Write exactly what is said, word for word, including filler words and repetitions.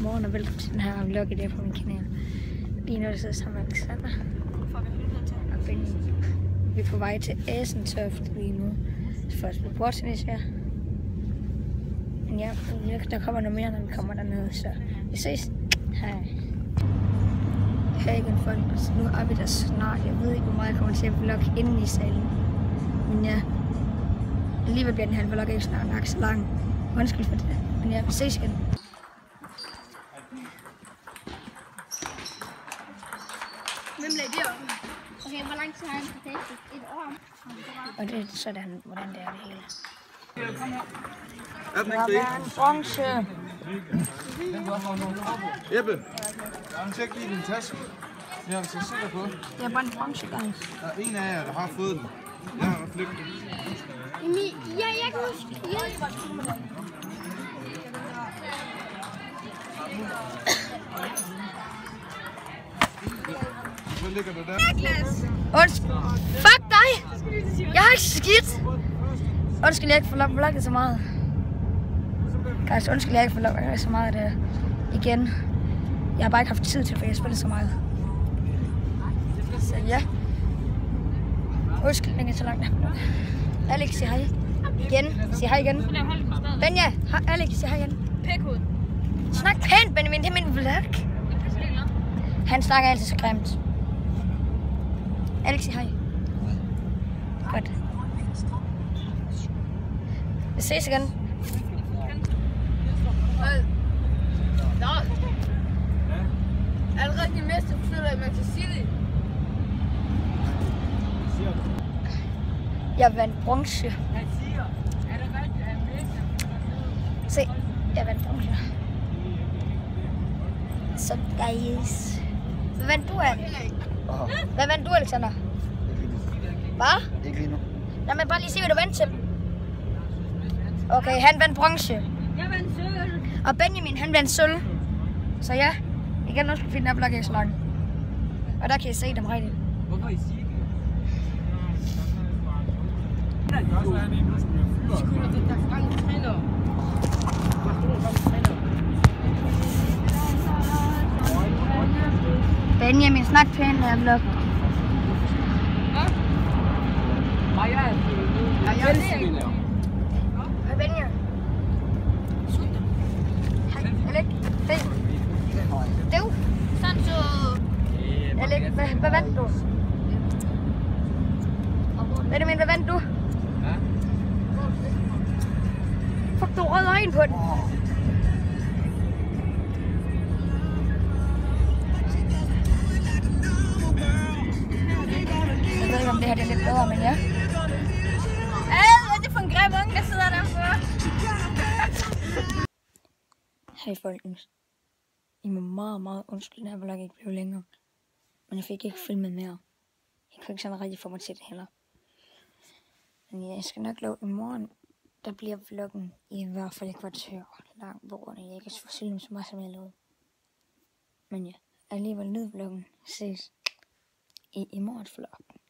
Godmorgen og velkommen til den her vlog i dag på min kanal. Lige nu er jeg sidder sammen med Alexander og Benny. Vi er på vej til Assentoft lige nu. For at spille bordtennis her. Men ja, der kommer noget mere, når vi kommer dernede, så vi ses. Hej. Hej igen folk, så nu er vi der snart. Jeg ved ikke, hvor meget jeg kommer til at vlogge inde i salen. Men ja, alligevel bliver den her vlog ikke snart så lang. Undskyld for det, men ja, vi ses igen. Hvem lagde det op? Okay, hvor lang tid har han på det? Et år? Og det er sådan, hvordan det er det hele. Er den Der ikke er en bronze. Jeppe, tjek lige din taske. Jeg er så sikker på. Det er bare en bronze, guys. Der er en af jer, der har fået den. Jeg har flygtet. Ja, jeg kan huske. Ja. Hvad ligger der der? Undskyld. Fuck dig! Jeg har ikke skidt! Undskyld, jeg ikke får vlogget så meget. Guys, undskyld, jeg ikke får vlogget så meget af det igen. Jeg har bare ikke haft tid til, for jeg spiller så meget. Så ja. Undskyld, den er så langt. Alex, sig hej. Igen. Sig hej igen. Benja, Alex, sig hej igen. Pækhoved. Snak pænt, Benjamin. Det er min vlog. Han snakker altid så grimt. Alex, sig hej. Godt. Vi ses igen. Nå. Allerede de meste flytter i Manchester City. Jeg vandt bronze. Han siger, er det rigtigt, at han Se, jeg vandt bronze. Så guys. Hvad vandt du, Alex? Hvad vandt du, Alexander? Hvad? Ikke lige nu. Lad mig bare lige se, hvad du vandt til. Okay, han vandt bronze. Jeg vandt sølv. Og Benjamin, han vandt sølv. Så ja, igen også fordi den her blok er så lang. Og der kan I se dem rigtigt. Hvorfor I siger ikke? Benjamin, snak pænt her vlog. Hej Benja. Hej, Alex. Hej. Du. Sådan så. Alex, hvad, hvad vandt du? Benjamin, hvad vandt du? Fuck, du rød øjen på den. Jeg ved ikke, om det her det er lidt bedre, men ja. Hvad er det for en grim unge, der sidder der for? Hej folkens. I må meget, meget undskylde, at vlog ikke blev længere. Men jeg fik ikke filmet mere. Jeg kunne ikke sådan rigtig få mig til det heller. Men jeg skal nok love i morgen, der bliver vloggen i hvert fald et kvarter lang, på grund af, at jeg ikke kan få filmet så meget, som jeg lovede. Men ja, alligevel nyd vloggen. Ses i, i morgens vlog.